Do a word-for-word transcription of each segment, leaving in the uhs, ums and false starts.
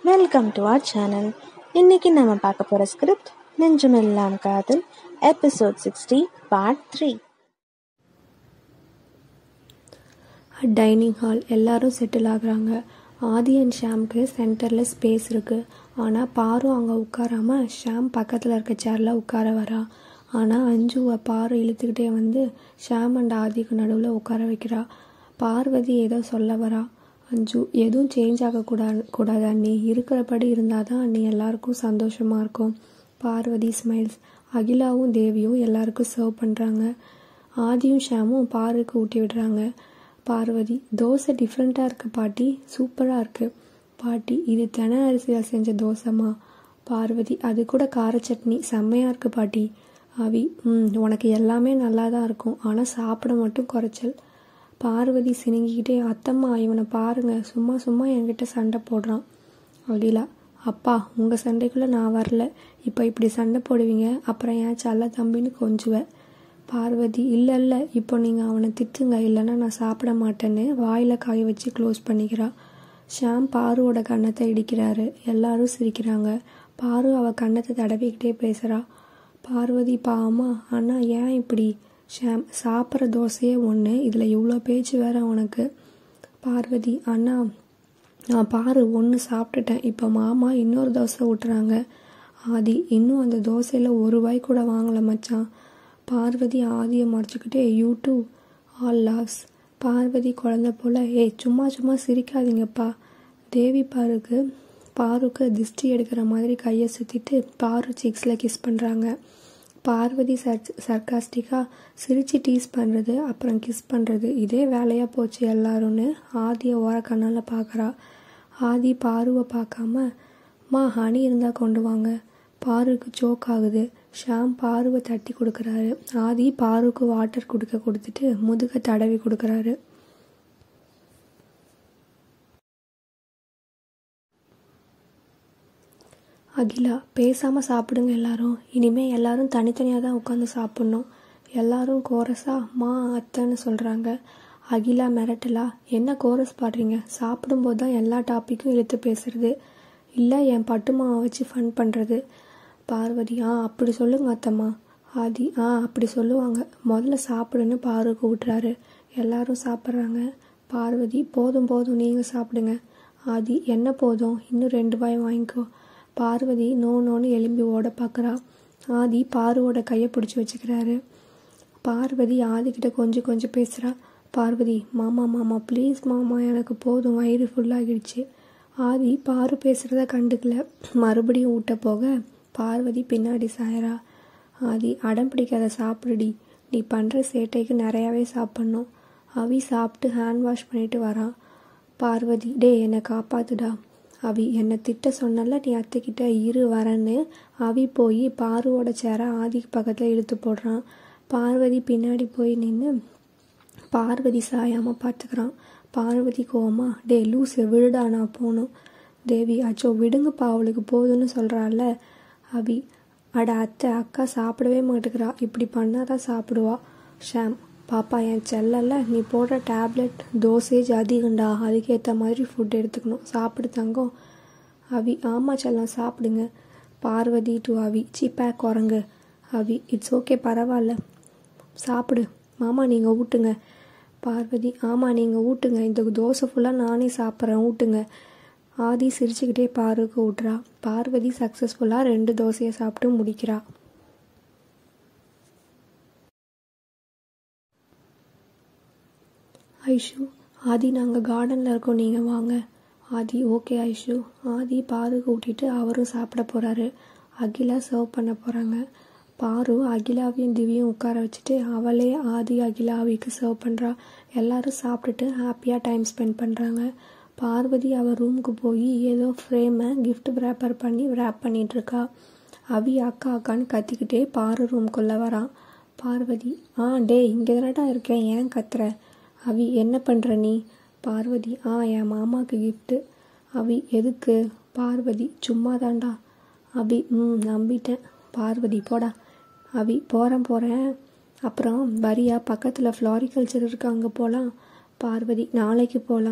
Welcome to our channel. இன்னைக்கு நம்ம பார்க்க போகிற script Nenjamellam Kadhal episode sixty part three. Dining hall எல்லாரும் செட்டில் ஆகுறாங்க. ஆதி அண்ட் ஷாம்க்கு சென்டரில் ஸ்பேஸ் இருக்குது. ஆனால் பாரு அங்கே உட்காராம ஷாம் பக்கத்தில் இருக்க சேரில் உட்கார வரா. ஆனால் அஞ்சுவை பாரு இழுத்துக்கிட்டே வந்து ஷாம் அண்ட் ஆதிக்கு நடுவில் உட்கார வைக்கிறா. பார்வதி ஏதோ சொல்ல வரா. அஞ்சு எதுவும் சேஞ்ச் ஆகக்கூடா கூடாது அண்ணி, இருக்கிறபடி இருந்தால் தான் அண்ணி எல்லாருக்கும் சந்தோஷமாக இருக்கும். பார்வதி ஸ்மைல்ஸ். அகிலாவும் தேவியும் எல்லாருக்கும் சர்வ் பண்ணுறாங்க. ஆதியும் ஷாமும் பாருக்கு ஊட்டி விடுறாங்க. பார்வதி, தோசை டிஃப்ரெண்ட்டாக இருக்குது பாட்டி, சூப்பராக இருக்குது. பாட்டி, இது தென அரிசியில் செஞ்ச தோசைமா. பார்வதி, அது கூட கார சட்னி செம்மையாக இருக்குது பாட்டி. அவி, ம் உனக்கு எல்லாமே நல்லா தான் இருக்கும், ஆனால் சாப்பிட மட்டும் குறைச்சல். பார்வதி சினுங்கிக்கிட்டே, அத்தம்மா இவனை பாருங்க, சும்மா சும்மா என்கிட்ட சண்டை போடுறான். அகிலா, அப்பா உங்கள் சண்டைக்குள்ளே நான் வரல, இப்போ இப்படி சண்டை போடுவீங்க, அப்புறம் ஏன் சல்ல தம்பின்னு கொஞ்சுவேன். பார்வதி, இல்லை இல்லை இப்போ நீங்கள் அவனை திட்டுங்க, இல்லைன்னா நான் சாப்பிட மாட்டேன்னு வாயில் காய வச்சு க்ளோஸ் பண்ணிக்கிறா. ஷாம் பாருவோட கன்னத்தை இடிக்கிறாரு. எல்லாரும் சிரிக்கிறாங்க. பாரு அவள் கன்னத்தை தடவிக்கிட்டே பேசுகிறா. பார்வதி, பாவமா அண்ணா ஏன் இப்படி? ஷாம், சாப்பிட்ற தோசையே ஒன்று, இதில் இவ்வளோ பேச்சு வேற உனக்கு. பார்வதி, அண்ணா நான் பாரு ஒன்று சாப்பிட்டுட்டேன், இப்போ மாமா இன்னொரு தோசை ஊட்டுறாங்க. ஆதி, இன்னும் அந்த தோசையில் ஒரு வாய் கூட வாங்கலை மச்சான். பார்வதி ஆதியை மறைச்சிக்கிட்டே, you two all loves. Parvathi குழந்த போல், ஏய் சும்மா சும்மா சிரிக்காதீங்கப்பா. தேவி பாருக்கு பாருக்கு திஷ்டி எடுக்கிற மாதிரி கையை சுற்றிட்டு பாரு சிக்ஸில் கிஸ் பண்ணுறாங்க. பார்வதி சர்ச் சர்க்காஸ்டிக்காக சிரித்து டீஸ் பண்ணுறது, அப்புறம் கிஸ் பண்ணுறது, இதே வேலையாக போச்சு எல்லாரும்னு ஆதியை ஓர கண்ணால் பார்க்குறா. ஆதி பாருவை பார்க்காம, மா ஹனி இருந்தால் கொண்டு வாங்க. பாருக்கு சோக் ஆகுது. ஷாம் பாருவை தட்டி கொடுக்குறாரு. ஆதி பாருக்கு வாட்டர் கொடுக்க கொடுத்துட்டு முதுக தடவி கொடுக்குறாரு. அகிலா, பேசாமல் சாப்பிடுங்க எல்லாரும், இனிமேல் எல்லாரும் தனித்தனியாக தான் உட்காந்து சாப்பிட்ணும். எல்லாரும் கோரஸா மா அத்தைன்னு சொல்கிறாங்க. அகிலா மிரட்டலா, என்ன கோரஸ் பாடுறீங்க, சாப்பிடும்போது தான் எல்லா டாப்பிக்கும் இழுத்து பேசுறது, இல்லை என் பட்டுமாவை வச்சு ஃபன் பண்ணுறது. பார்வதி, ஆ அப்படி சொல்லுங்க அத்தம்மா. ஆதி, ஆ அப்படி சொல்லுவாங்க, முதல்ல சாப்பிடுன்னு பாருக்கு விட்டுறாரு. எல்லாரும் சாப்பிட்றாங்க. பார்வதி, போதும் போதும் நீங்கள் சாப்பிடுங்க. ஆதி, என்ன போதும், இன்னும் ரெண்டு வாய் வாங்கிக்கோ. பார்வதி நோ நோன்னு எலும்பி ஓட பார்க்குறா. ஆதி பாருவோட கையை பிடிச்சி வச்சுக்கிறாரு. பார்வதி ஆதிக்கிட்ட கொஞ்சம் கொஞ்சம் பேசுகிறா. பார்வதி, மாமா மாமா ப்ளீஸ் மாமா, எனக்கு போதும், வயிறு ஃபுல்லாகிடுச்சு. ஆதி பாரு பேசுகிறத கண்டுக்கல. மறுபடியும் ஊட்ட போக பார்வதி பின்னாடி சாயறா. ஆதி, அடம் பிடிக்காத சாப்பிடுடி, நீ பண்ணுற சேட்டைக்கு நிறையாவே சாப்பிட்ணும். அவி சாப்பிட்டு ஹேண்ட் வாஷ் பண்ணிட்டு வரான். பார்வதி, டே என்னை காப்பாத்துடா. அவி, என்னை திட்ட சொன்னல, நீ அத்தைக்கிட்ட இரு வரேன்னு அவி போய் பாருவோட சேரை ஆதிக்கு பக்கத்தில் இழுத்து போடுறான். பார்வதி பின்னாடி போய் நின்று பார்வதி சாயாமல் பார்த்துக்கிறான். பார்வதி கோவமா, டே லூஸ் விழுடா, நான் போகணும். தேவி, அச்சோ விடுங்கப்பா, அவளுக்கு போதுன்னு சொல்கிறாள்ல. அவி, அட அத்தை, அக்கா சாப்பிடவே மாட்டேங்கிறா, இப்படி பண்ணாதான் சாப்பிடுவா. ஷாம், பாப்பா என் செல்லல்ல, நீ போடுற டேப்லெட் டோசேஜ் அதிகண்டா, அதுக்கேற்ற மாதிரி ஃபுட் எடுத்துக்கணும், சாப்பிடு தங்கம். அவி, ஆமாம் செல்லம் சாப்பிடுங்க. பார்வதி டு அவி, சீப்பே குரங்கு. அவி, இட்ஸ் ஓகே பரவாயில்ல சாப்பிடு, மாமா நீங்கள் ஊட்டுங்க. பார்வதி, ஆமாம் நீங்கள் ஊட்டுங்க, இந்த தோசை ஃபுல்லாக நானே சாப்பிட்றேன், ஊட்டுங்க. ஆதி சிரிச்சுக்கிட்டே பாருக்கு ஊட்டுறா. பார்வதி சக்ஸஸ்ஃபுல்லாக ரெண்டு தோசையை சாப்பிட்டு முடிக்கிறா. ஐஷு, ஆதி நாங்கள் கார்டனில் இருக்கோம், நீங்கள் வாங்க. ஆதி, ஓகே ஐஷு. ஆதி பாருக்கு ஊட்டிட்டு அவரும் சாப்பிட போகிறாரு. அகிலா சர்வ் பண்ண போகிறாங்க. பாரு அகிலாவையும் திவியும் உட்கார வச்சுட்டு அவளே ஆதி அகிலாவிக்கு சர்வ் பண்ணுறா. எல்லாரும் சாப்பிட்டுட்டு ஹாப்பியாக டைம் ஸ்பெண்ட் பண்ணுறாங்க. பார்வதி அவள் ரூமுக்கு போய் ஏதோ ஃப்ரேமை கிஃப்ட் ரேப்பர் பண்ணி ரேப் பண்ணிகிட்ருக்கா. அவி அக்கா அக்கான்னு கத்திக்கிட்டே பாரு ரூம்குள்ளே வரான். பார்வதி, ஆ டே இங்கே தானடா இருக்கேன், ஏன் கத்துற? அவி, என்ன பண்ணுற நீ? பார்வதி, ஆ என் மாமாவுக்கு கிஃப்ட்டு. அவி, எதுக்கு? பார்வதி, சும்மா தாண்டா. அவி, ம் நம்பிட்டேன். பார்வதி, போடா. அவி, போகிறேன் போகிறேன் அப்புறம் வரியா, பக்கத்தில் ஃப்ளாரிகல்ச்சர் இருக்கு, அங்கே போகலாம். பார்வதி, நாளைக்கு போகலாம்.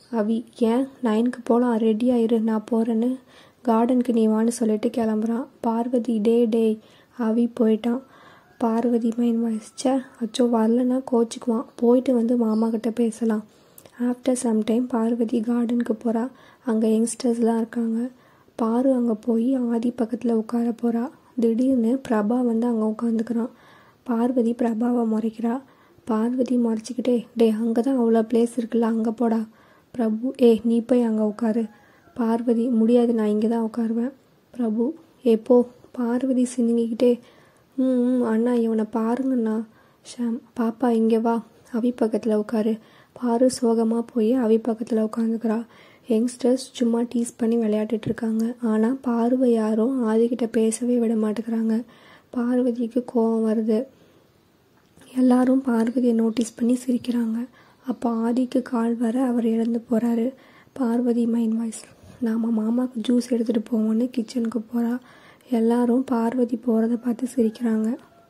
அவி ஏன் நைனுக்கு போகலாம், ரெடி ஆயிரு, நான் போகிறேன்னு கார்டனுக்கு நீ வான்னு சொல்லிட்டு கிளம்புறான். பார்வதி டே டே அவி போயிட்டான். பார்வதி மைண்ட் வாய்ஸ்ச்சா அச்சோ வரலன்னா கோச்சிக்குவான், போயிட்டு வந்து மாமா கிட்ட பேசலாம். ஆஃப்டர் சம் டைம் பார்வதி கார்டனுக்கு போகிறா. அங்கே யங்ஸ்டர்ஸ்லாம் இருக்காங்க. பாரு அங்கே போய் ஆதி பக்கத்தில் உட்கார போகிறா. திடீர்னு பிரபா வந்து அங்கே உட்காந்துக்கிறான். பார்வதி பிரபாவை முறைக்கிறா. பார்வதி முறைச்சிக்கிட்டே டே அங்கே தான் அவ்வளோ பிளேஸ் இருக்குல்ல, அங்கே போடா. பிரபு ஏ நீ போய் அங்கே உட்காரு. பார்வதி முடியாது, நான் இங்கே தான் உட்காருவேன். பிரபு ஏ போ. பார்வதி சிந்திக்கிட்டே ம் ம் அண்ணா இவனை பாருங்கண்ணா. ஷாம் பாப்பா இங்கே வா, அவி பக்கத்தில் உட்காரு. பாரு சோகமாக போய் அவி பக்கத்தில் உட்காந்துக்கிறா. யங்ஸ்டர்ஸ் சும்மா டீஸ் பண்ணி விளையாட்டுட்டு இருக்காங்க. ஆனால் பார்வை யாரும் ஆதிக்கிட்ட பேசவே விட மாட்டேங்கிறாங்க. பார்வதிக்கு கோபம் வருது. எல்லாரும் பார்வதியை நோட்டீஸ் பண்ணி சிரிக்கிறாங்க. அப்போ ஆதிக்கு கால் வர அவர் இறந்து போகிறாரு. பார்வதி மைண்ட் வாய்ஸ் நாம் மாமாவுக்கு ஜூஸ் எடுத்துகிட்டு போவோன்னு கிச்சனுக்கு போகிறா. எல்லாரும் பார்வதி போகிறத பார்த்து சிரிக்கிறாங்க.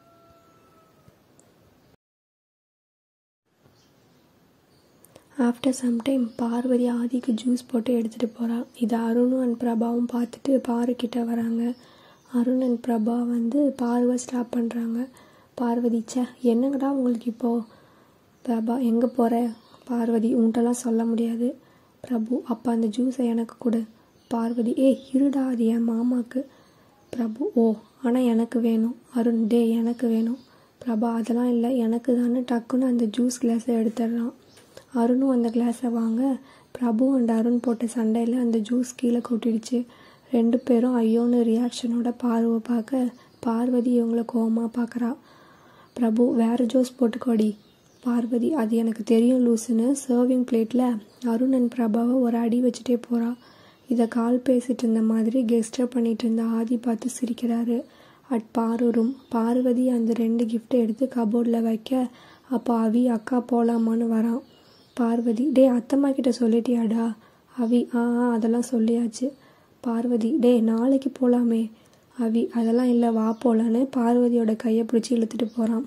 ஆஃப்டர் சம்டைம் பார்வதி ஆதிக்கு ஜூஸ் போட்டு எடுத்துகிட்டு போகிறா. இது அருணும் அண்ட் பிரபாவும் பார்த்துட்டு பாருக்கிட்ட வராங்க. அருண் அண்ட் பிரபா வந்து பார்வை ஸ்டாப் பண்ணுறாங்க. பார்வதி சே என்னங்கடா உங்களுக்கு இப்போது. பிரபா எங்கே போகிற. பார்வதி உன்ட்டெல்லாம் சொல்ல முடியாது. பிரபு அப்போ அந்த ஜூஸை எனக்கு கொடு. பார்வதி ஏ இருடா அது என் மாமாவுக்கு. பிரபு ஓ ஆனால் எனக்கு வேணும். அருண் டே எனக்கு வேணும். பிரபா அதெல்லாம் இல்லை எனக்கு தானே. டக்குன்னு அந்த ஜூஸ் கிளாஸை எடுத்துடுறான். அருணும் அந்த கிளாஸை வாங்க. பிரபு அண்ட் அருண் போட்ட சண்டையில் அந்த ஜூஸ் கீழே கொட்டிடுச்சு. ரெண்டு பேரும் ஐயோன்னு ரியாக்ஷனோட பார்வை பார்க்க பார்வதி இவங்கள கோவமாக பார்க்குறா. பிரபு வேறு ஜூஸ் போட்டுக்கோடி. பார்வதி அது எனக்கு தெரியும் லூசுன்னு சர்விங் பிளேட்டில் அருண் அண்ட் பிரபாவை ஒரு அடி வச்சுட்டே போகிறா. இதை கால் பேசிகிட்டு இருந்த மாதிரி கெஸ்டர் பண்ணிகிட்டு இருந்த ஆதி பார்த்து சிரிக்கிறாரு. அட் பாரு ரூம் பார்வதி அந்த ரெண்டு கிஃப்ட்டை எடுத்து கபோர்டில் வைக்க அப்போ அவி அக்கா போகலாமான்னு வரான். பார்வதி டே அத்தம்மா கிட்ட சொல்லிட்டியாடா. அவி ஆ ஆ அதெல்லாம் சொல்லியாச்சு. பார்வதி டே நாளைக்கு போகலாமே. அவி அதெல்லாம் இல்லை வா போகலான்னு பார்வதியோட கையை பிடிச்சி இழுத்துட்டு போகிறான்.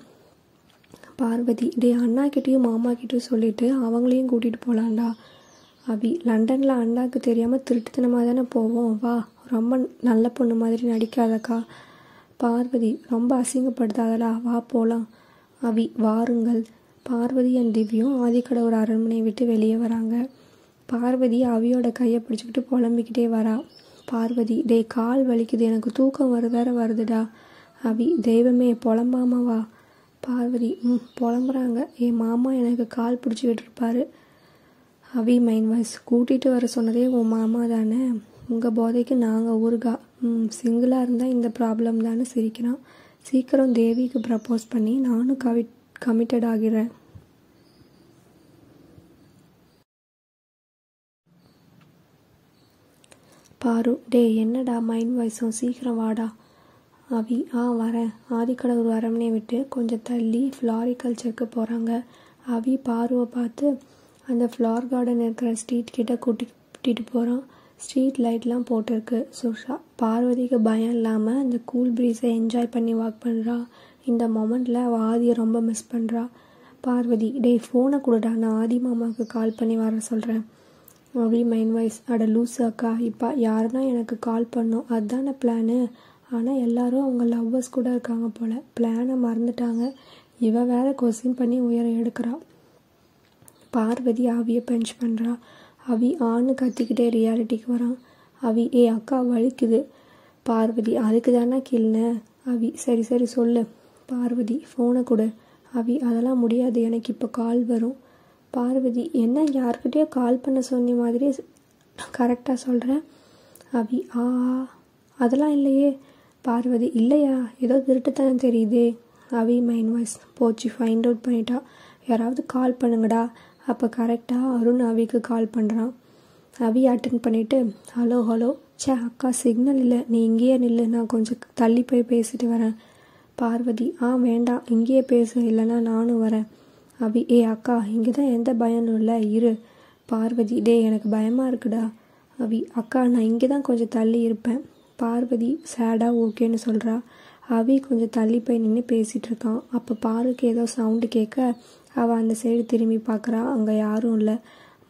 பார்வதி டே அண்ணாக்கிட்டேயும் மாமாக்கிட்டையும் சொல்லிவிட்டு அவங்களையும் கூட்டிகிட்டு போகலான்டா. அவி லண்டனில் அண்ணாவுக்கு தெரியாமல் திருட்டுத்தனமாக தானே போவோம், வா. ரொம்ப நல்ல பொண்ணு மாதிரி நடிக்காதக்கா. பார்வதி ரொம்ப அசிங்கப்படுத்தாதடா, வா போகலாம். அவி வாருங்கள். பார்வதி அண்ட் திவ்யும் ஆதிக்கடவுர் அரண்மனை விட்டு வெளியே வராங்க. பார்வதி அவியோட கையை பிடிச்சிக்கிட்டு புலம்பிக்கிட்டே வரா. பார்வதி டே கால் வலிக்குது, எனக்கு தூக்கம் வர வேற வருதுடா. அவி தெய்வமே புலம்பாமா வா. பார்வதி ம் புலம்புறாங்க. என் மாமா எனக்கு கால் பிடிச்சி விட்டுருப்பாரு. அவி மைண்ட் வாய்ஸ் கூட்டிகிட்டு வர சொன்னதே உன் மாமா தானே, உங்கள் போதைக்கு நாங்கள் ஊருகா. ம் சிங்கிளாக இருந்தால் இந்த ப்ராப்ளம் தானே சிரிக்கிறான். சீக்கிரம் தேவிக்கு ப்ரப்போஸ் பண்ணி நானும் கவி கமிட்டட் ஆகிறேன். பாரு டே என்னடா மைண்ட் வாய்ஸும் சீக்கிரம் வாடா. அவி ஆ வரேன். ஆதிக்கடவுர் அரண்மனையை விட்டு கொஞ்சம் தள்ளி ஃப்ளாரிகல்ச்சருக்கு போகிறாங்க. அவி பாருவை பார்த்து அந்த ஃப்ளார் கார்டன் இருக்கிற ஸ்ட்ரீட் கிட்ட கூட்டி கூட்டிகிட்டு போகிறான். ஸ்ட்ரீட் லைட்லாம் போட்டிருக்கு. ஸோ பார்வதிக்கு பயம் இல்லாமல் அந்த கூல் ப்ரீஸை என்ஜாய் பண்ணி வாக் பண்ணுறா. இந்த மொமெண்ட்டில் அவள் ஆதியை ரொம்ப மிஸ் பண்ணுறா. பார்வதி டே ஃபோனை கொடுடா, நான் ஆதி மாமாவுக்கு கால் பண்ணி வர சொல்கிறேன். அவி மைண்ட் வாய்ஸ் அட லூஸு அக்கா, இப்போ யாருன்னா எனக்கு கால் பண்ணோம் அதுதானே பிளானு. ஆனால் எல்லாரும் அவங்க லவ்வர்ஸ் கூட இருக்காங்க போல், பிளானை மறந்துட்டாங்க. இவ வேற கொஸ்டின் பண்ணி உயர எடுக்கிறா. பார்வதி அவியை பஞ்ச் பண்ணுறா. அவி ஆன்னு கத்திக்கிட்டே ரியாலிட்டிக்கு வரான். அவி ஏ அக்கா வலிக்குது. பார்வதி அதுக்கு தானே கிள்ன. அவி சரி சரி சொல்லு. பார்வதி ஃபோனை கொடு. அவி அதெல்லாம் முடியாது, எனக்கு இப்போ கால் வரும். பார்வதி என்ன யார்கிட்டயோ கால் பண்ண சொன்ன மாதிரி கரெக்டாக சொல்கிறேன். அவி ஆ அதெல்லாம் இல்லையே. பார்வதி இல்லையா, ஏதோ திருட்டுத்தானே தெரியுதே. அவி மைண்ட் வாய்ஸ் போச்சு, ஃபைண்ட் அவுட் பண்ணிட்டா. யாராவது கால் பண்ணுங்கடா. அப்போ கரெக்டாக அருண் அவிக்கு கால் பண்ணுறான். அவி அட்டன் பண்ணிவிட்டு ஹலோ ஹலோ. சே அக்கா சிக்னல் இல்லை, நீ இங்கேயே நில்லு, நான் கொஞ்சம் தள்ளி போய் பேசிட்டு வரேன். பார்வதி ஆ வேண்டாம் இங்கேயே பேசு, இல்லைன்னா நானும் வரேன். அவி ஏ அக்கா இங்கே தான் எந்த பயனும் இல்லை இரு. பார்வதி டே எனக்கு பயமாக இருக்குடா. அவி அக்கா நான் இங்கே தான் கொஞ்சம் தள்ளி இருப்பேன். பார்வதி சேடாக ஓகேன்னு சொல்கிறா. அவி கொஞ்சம் தள்ளி போய் நின்று பேசிகிட்டு இருக்கான். அப்போ பாருக்கு ஏதோ சவுண்டு கேட்க அவள் அந்த சைடு திரும்பி பார்க்குறா. அங்கே யாரும் இல்லை.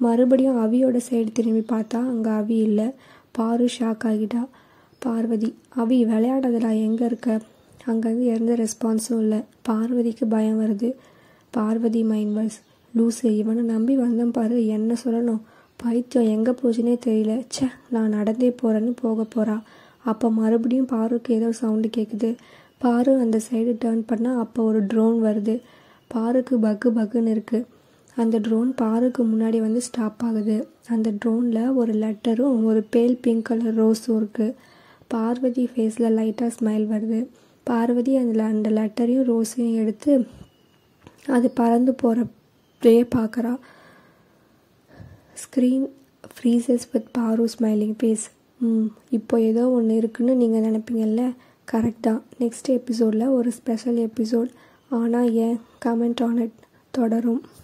மறுபடியும் அவியோட சைடு திரும்பி பார்த்தா அங்கே அவி இல்லை. பாரு ஷாக் ஆகிட்டா. பார்வதி, அவி விளையாடுறதுடா, எங்கே இருக்க? அங்கேருந்து எந்த ரெஸ்பான்ஸும் இல்லை. பார்வதிக்கு பயம் வருது. பார்வதி மைண்ட் வாய்ஸ், லூஸு, இவனை நம்பி வந்தேன் பாரு, என்ன சொல்லணும், பைத்தியம் எங்கே போச்சுன்னே தெரியல, ச்சே நான் நடந்தே போகிறேன்னு போக போகிறா. அப்போ மறுபடியும் பாருக்கு ஏதோ சவுண்டு கேட்குது. பாரு அந்த சைடு டேர்ன் பண்ணால் அப்போ ஒரு ட்ரோன் வருது. பாருக்கு பக்கு பக்குன்னு இருக்குது. அந்த ட்ரோன் பாருக்கு முன்னாடி வந்து ஸ்டாப் ஆகுது. அந்த ட்ரோனில் ஒரு லெட்டரும் ஒரு பேல் பிங்க் கலர் ரோஸும் இருக்குது. பார்வதி ஃபேஸில் லைட்டாக ஸ்மைல் வருது. பார்வதி அதில் அந்த லெட்டரையும் ரோஸையும் எடுத்து அது பறந்து போகிறப்பே பார்க்குறா. Screen freezes with Paaru smiling face. ம் இப்போ ஏதோ ஒன்று இருக்குன்னு நீங்கள் நினைப்பீங்கல்ல, கரெக்ட் தான். நெக்ஸ்ட் எபிசோடில் ஒரு ஸ்பெஷல் எபிசோட். ஆனால் ஏன், கமெண்ட் ஆன் இட் தொடரும்.